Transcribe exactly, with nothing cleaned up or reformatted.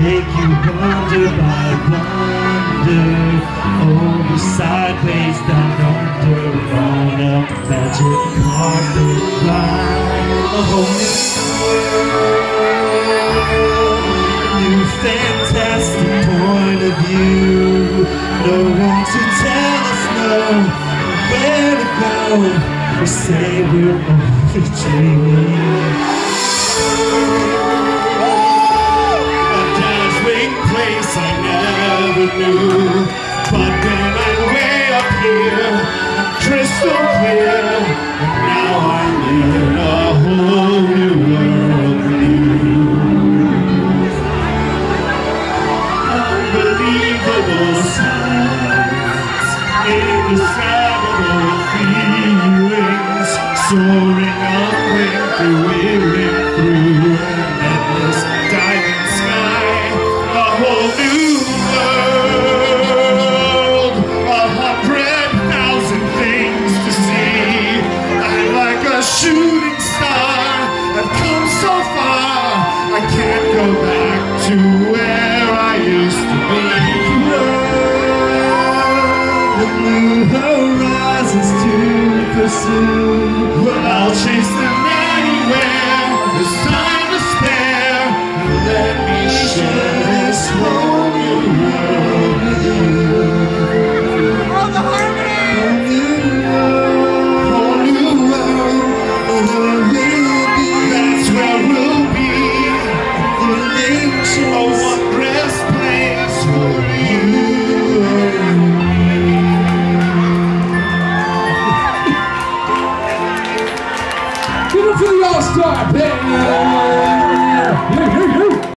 take you wonder by wonder, over, sideways, down under, on a magic carpet ride. A whole new world, new fantastic point of view. No one to tell us no, where to go. We say we're only dreaming. A dazzling place I never knew, but when I'm way up here, I'm crystal clear, and now I'm in a whole new world with you. Unbelievable silence, indescribable feelings, soaring upwind through weary through an endless diamond sky. A whole new world, a hundred thousand things to see. I'm like a shooting star, I've come so far, I can't go back to where I used to be. The blue horizons to pursue, well, I'll chase the